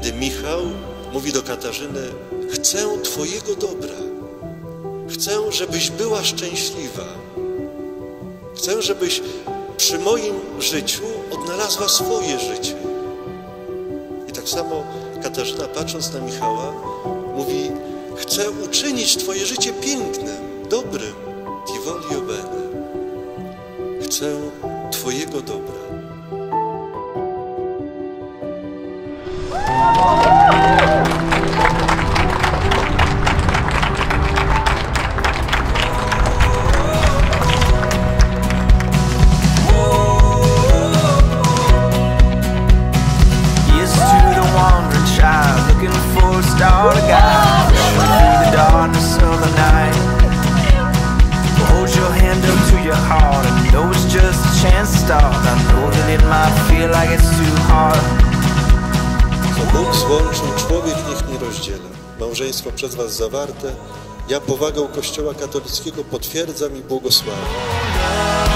kiedy Michał mówi do Katarzyny: chcę Twojego dobra, chcę, żebyś była szczęśliwa, chcę, żebyś przy moim życiu odnalazła swoje życie. I tak samo Katarzyna, patrząc na Michała, mówi: chcę uczynić Twoje życie pięknym, dobrym, ti voglio bene. Chcę Twojego dobra. Star guide through the darkness of the night. Hold your hand up to your heart and know it's just a chance to start. I know that it might feel like it's too hard. Co Bóg złączył, człowiek niech nie rozdziela. Małżeństwo przez was zawarte, ja powagą Kościoła katolickiego potwierdzam i błogosławię.